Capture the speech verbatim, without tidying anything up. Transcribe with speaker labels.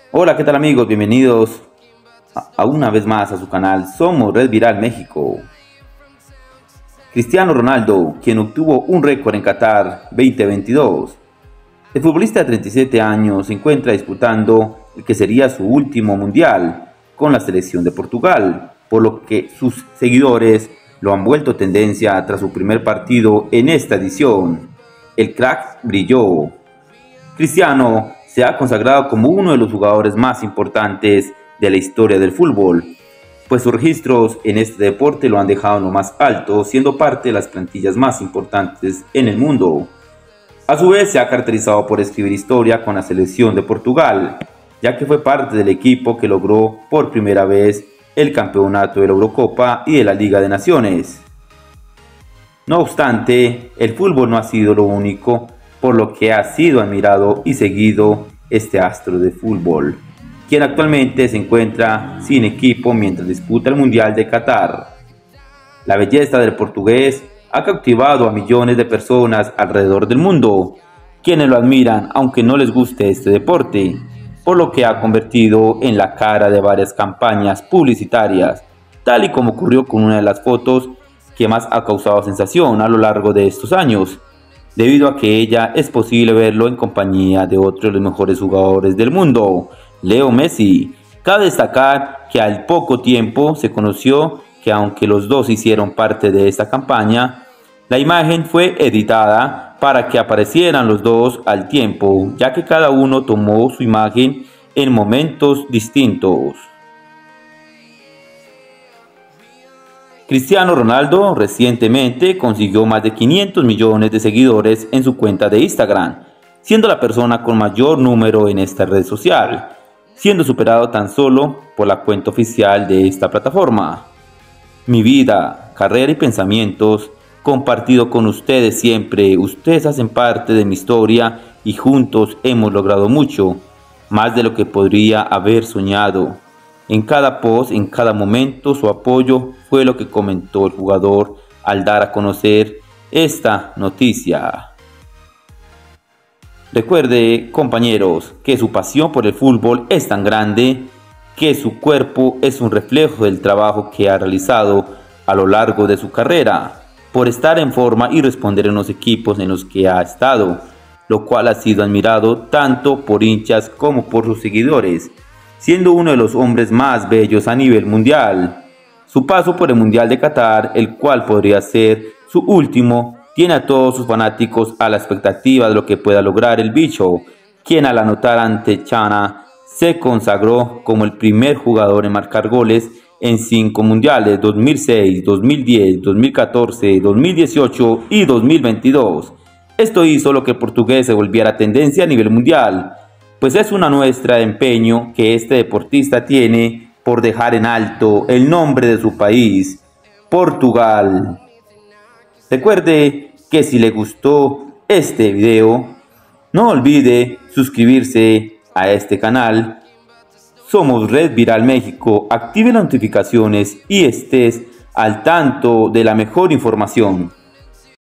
Speaker 1: Hola, ¿qué tal amigos? Bienvenidos a, a una vez más a su canal Somos Red Viral México. Cristiano Ronaldo, quien obtuvo un récord en Qatar veinte veintidós. El futbolista de treinta y siete años se encuentra disputando el que sería su último mundial con la selección de Portugal, por lo que sus seguidores lo han vuelto tendencia tras su primer partido en esta edición. El crack brilló. Cristiano se ha consagrado como uno de los jugadores más importantes de la historia del fútbol, pues sus registros en este deporte lo han dejado en lo más alto, siendo parte de las plantillas más importantes en el mundo. A su vez se ha caracterizado por escribir historia con la selección de Portugal, ya que fue parte del equipo que logró por primera vez el campeonato de la Eurocopa y de la Liga de Naciones. No obstante, el fútbol no ha sido lo único por lo que ha sido admirado y seguido este astro de fútbol, quien actualmente se encuentra sin equipo mientras disputa el Mundial de Qatar. La belleza del portugués ha cautivado a millones de personas alrededor del mundo, quienes lo admiran aunque no les guste este deporte, por lo que ha convertido en la cara de varias campañas publicitarias, tal y como ocurrió con una de las fotos que más ha causado sensación a lo largo de estos años, debido a que ella es posible verlo en compañía de otro de los mejores jugadores del mundo, Leo Messi. Cabe destacar que al poco tiempo se conoció que aunque los dos hicieron parte de esta campaña, la imagen fue editada para que aparecieran los dos al tiempo, ya que cada uno tomó su imagen en momentos distintos. Cristiano Ronaldo recientemente consiguió más de quinientos millones de seguidores en su cuenta de Instagram, siendo la persona con mayor número en esta red social, siendo superado tan solo por la cuenta oficial de esta plataforma. Mi vida, carrera y pensamientos compartido con ustedes siempre. Ustedes hacen parte de mi historia y juntos hemos logrado mucho, más de lo que podría haber soñado. En cada post, en cada momento, su apoyo fue lo que comentó el jugador al dar a conocer esta noticia. Recuerde, compañeros, que su pasión por el fútbol es tan grande que su cuerpo es un reflejo del trabajo que ha realizado a lo largo de su carrera, por estar en forma y responder en los equipos en los que ha estado, lo cual ha sido admirado tanto por hinchas como por sus seguidores, siendo uno de los hombres más bellos a nivel mundial. Su paso por el Mundial de Qatar, el cual podría ser su último, tiene a todos sus fanáticos a la expectativa de lo que pueda lograr el bicho, quien al anotar ante China se consagró como el primer jugador en marcar goles en cinco mundiales: dos mil seis, dos mil diez, dos mil catorce, dos mil dieciocho y dos mil veintidós. Esto hizo lo que el portugués se volviera tendencia a nivel mundial, pues es una muestra de empeño que este deportista tiene por dejar en alto el nombre de su país, Portugal. Recuerde que si le gustó este video, no olvide suscribirse a este canal. Somos Red Viral México, active las notificaciones y estés al tanto de la mejor información.